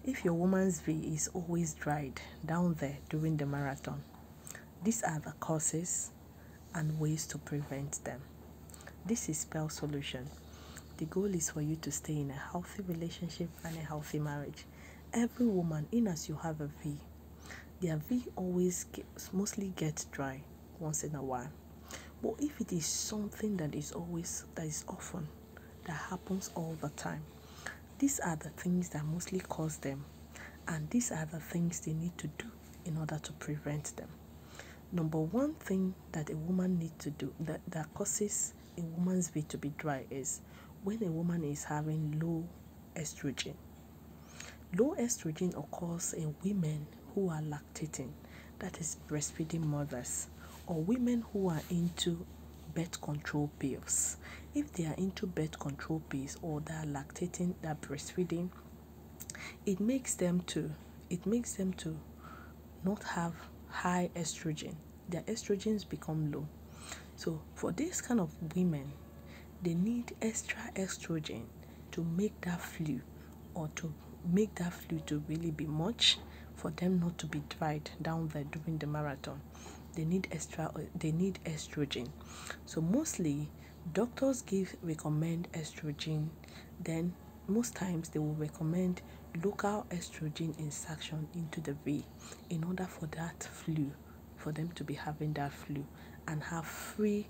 If your woman's V is always dried down there during the marathon, these are the causes and ways to prevent them. This is Spell Solution. The goal is for you to stay in a healthy relationship and a healthy marriage. Every woman, in as you have a V, their V mostly gets dry once in a while. But if it is something that is often, that happens all the time, these are the things that mostly cause them, and these are the things they need to do in order to prevent them. Number one thing that a woman needs to do that causes a woman's V to be dry is when a woman is having low estrogen. Low estrogen occurs in women who are lactating, that is breastfeeding mothers, or women who are into birth control pills. If they are into birth control pills or they are lactating, they are breastfeeding, it makes them to not have high estrogen. Their estrogens become low. So for this kind of women, they need extra estrogen to make that flu, or to make that flu to really be much, for them not to be dried down there during the marathon. They need estrogen. So mostly doctors recommend estrogen. Then most times they will recommend local estrogen insertion into the V in order for them to be having that flu and have free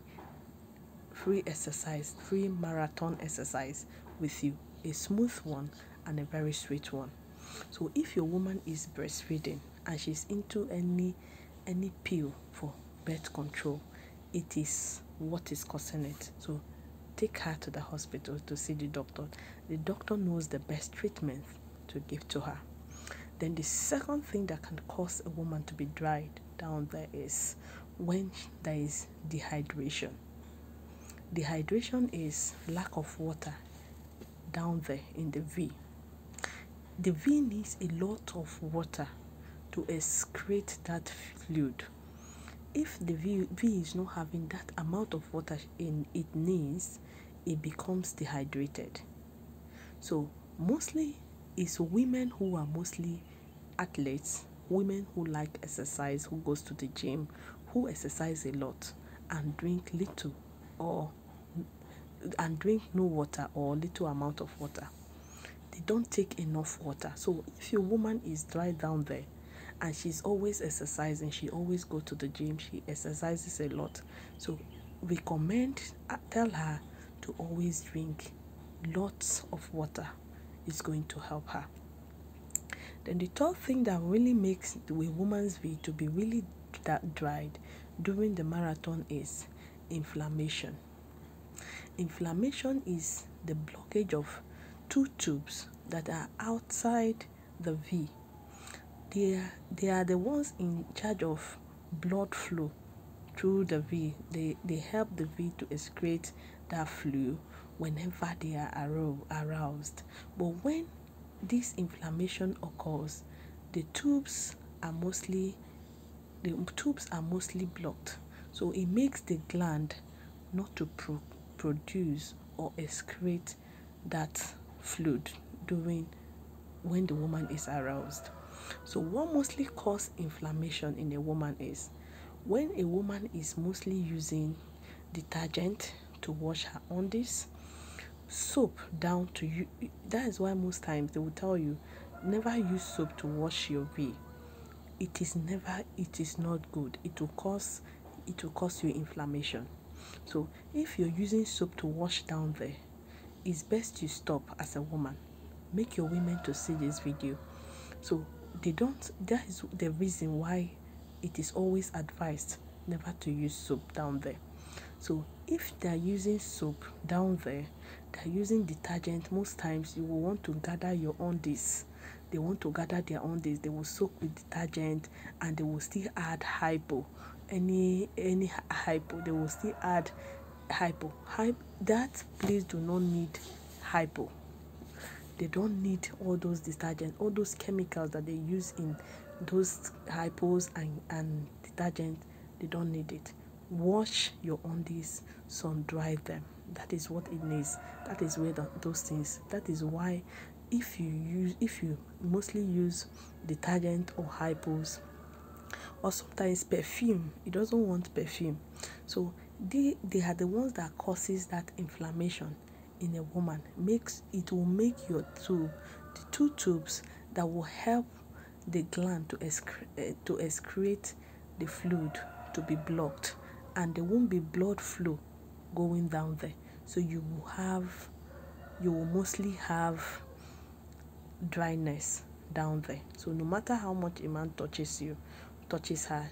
marathon exercise with you, a smooth one and a very sweet one. So if your woman is breastfeeding and she's into any pill for birth control, it is what is causing it. So take her to the hospital to see the doctor. The doctor knows the best treatment to give to her. Then the second thing that can cause a woman to be dried down there is when there is dehydration. Dehydration is lack of water down there in the V. The V needs a lot of water to excrete that fluid. If the V is not having that amount of water it needs, it becomes dehydrated. So mostly it's women who are mostly athletes, women who like exercise, who goes to the gym, who exercise a lot and drink no water or little amount of water. They don't take enough water. So if your woman is dry down there and she's always exercising, she always go to the gym, she exercises a lot, so tell her to always drink lots of water. It's going to help her. Then the third thing that really makes the woman's V to be really dried during the marathon is inflammation. Inflammation is the blockage of two tubes that are outside the V. They are the ones in charge of blood flow through the V. They help the V to excrete that fluid whenever they are aroused. But when this inflammation occurs, the tubes are mostly blocked. So it makes the gland not to produce or excrete that fluid when the woman is aroused. So what mostly causes inflammation in a woman is when a woman is mostly using detergent to wash her undies, soap down to you. That is why most times they will tell you never use soap to wash your V. It is not good. It will cause you inflammation. So if you're using soap to wash down there, it's best you stop as a woman. Make your women to see this video. So that is the reason why it is always advised never to use soap down there. So if they're using soap down there, they're using detergent, most times you will want to gather your undies. They want to gather their undies, they will soak with detergent and they will still add hypo. Any hypo, they will still add hypo. That place do not need hypo. They don't need all those detergents, all those chemicals that they use in those hypos and detergent. They don't need it. Wash your undies, sun dry them. That is what it needs. That is where those things. That is why if you mostly use detergent or hypos, or sometimes perfume. It doesn't want perfume. So they are the ones that causes that inflammation in a woman. Will make your tube, the two tubes that will help the gland to excrete the fluid, to be blocked, and there won't be blood flow going down there. So you will mostly have dryness down there. So no matter how much a man touches her,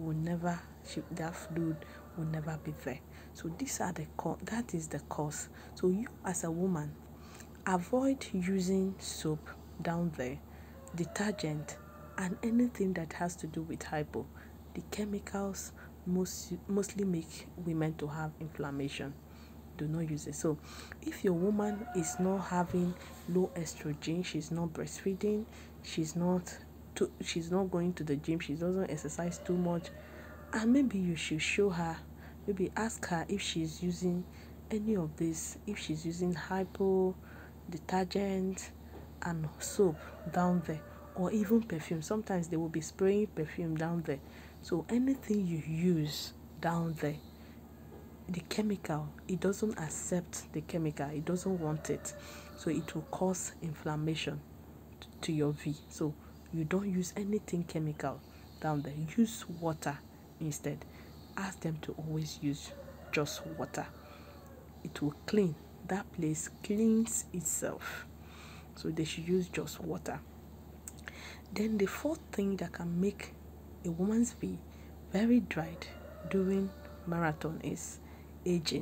that fluid will never be there. So that is the cause. So you as a woman, avoid using soap down there, detergent, and anything that has to do with hypo. The chemicals mostly make women to have inflammation. Do not use it. So if your woman is not having low estrogen, she's not breastfeeding, she's not going to the gym, she doesn't exercise too much, and maybe you should show her, maybe ask her if she's using any of this, if she's using hypo, detergent, and soap down there, or even perfume. Sometimes they will be spraying perfume down there. So anything you use down there, the chemical, it doesn't accept the chemical, it doesn't want it, so it will cause inflammation to your V. So you don't use anything chemical down there, use water instead. Ask them to always use just water. It will clean, that place cleans itself. So they should use just water. Then the fourth thing that can make a woman's V very dried during marathon is aging.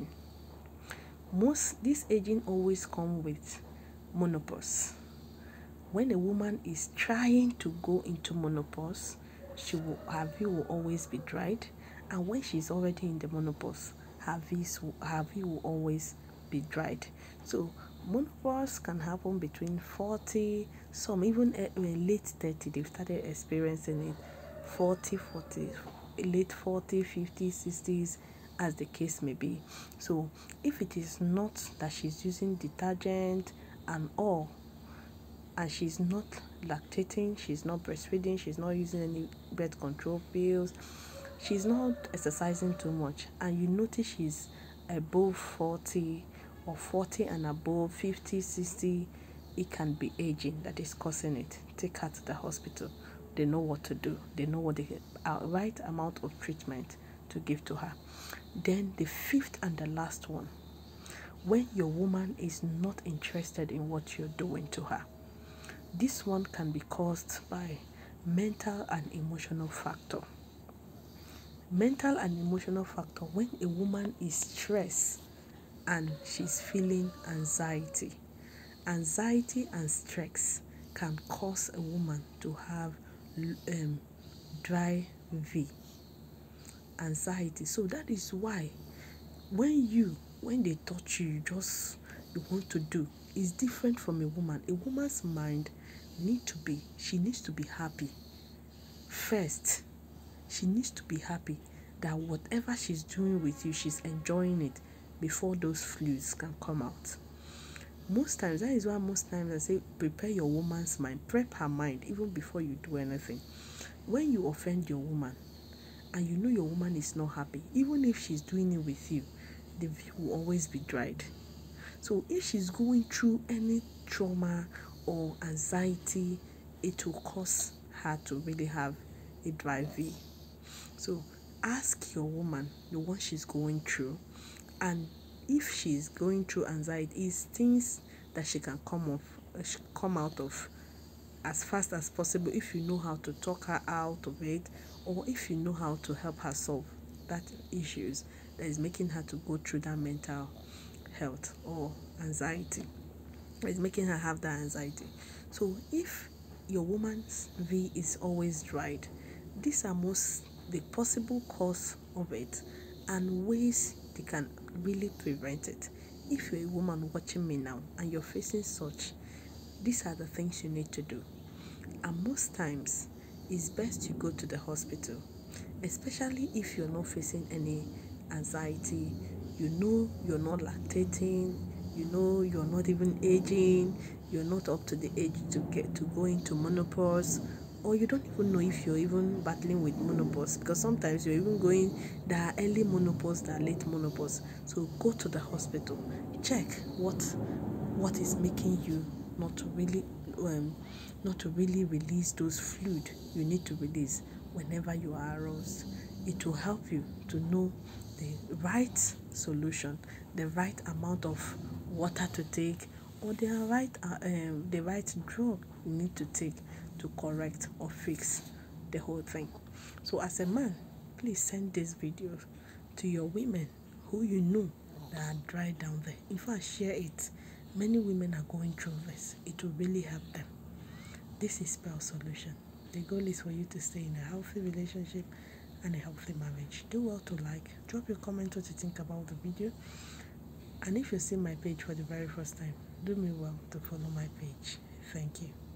This aging always comes with menopause. When a woman is trying to go into menopause, her V will always be dried, and when she's already in the menopause, her V will always be dried. So menopause can happen between 40, some even late 30, they've started experiencing it, 40, late 40, 50, 60s, as the case may be. So if it is not that she's using detergent and all, and she's not lactating, she's not breastfeeding, she's not using any birth control pills, she's not exercising too much, and you notice she's above 40 or 40 and above, 50, 60, it can be aging that is causing it. Take her to the hospital. They know what to do. They know what the right amount of treatment to give to her. Then the fifth and the last one, when your woman is not interested in what you're doing to her. This one can be caused by mental and emotional factor. Mental and emotional factor, when a woman is stressed and she's feeling anxiety. Anxiety and stress can cause a woman to have dry V. Anxiety. So that is why when they touch you want to do, is different from a woman. A woman's mind needs to be happy. First, she needs to be happy that whatever she's doing with you, she's enjoying it before those fluids can come out. That is why most times I say prepare your woman's mind, prep her mind even before you do anything. When you offend your woman and you know your woman is not happy, even if she's doing it with you, the V will always be dried. So if she's going through any trauma or anxiety, it will cause her to really have a dry V. So ask your woman the one she's going through, and if she's going through anxiety, is things that she can come out of as fast as possible, if you know how to talk her out of it, or if you know how to help her solve that issues that is making her to go through that mental health or anxiety, that is making her have that anxiety. So if your woman's V is always dried, these are the possible cause of it and ways they can really prevent it. If you're a woman watching me now and you're facing such, these are the things you need to do. And most times, it's best you go to the hospital, especially if you're not facing any anxiety, you know you're not lactating, you know you're not even aging, you're not up to the age to go into menopause, or you don't even know if you're even battling with menopause, because sometimes you're even going, there are early menopause, there are late menopause. So go to the hospital, check what is making you not to really release those fluid you need to release whenever you are aroused. It will help you to know the right solution, the right amount of water to take, or the right drug you need to take to correct or fix the whole thing. So as a man, please send this video to your women who you know that are dry down there. In fact, share it. Many women are going through this. It will really help them. This is Pearl Solution. The goal is for you to stay in a healthy relationship and a healthy marriage. Do well to like, drop your comment what you think about the video. And if you see my page for the very first time, do me well to follow my page. Thank you.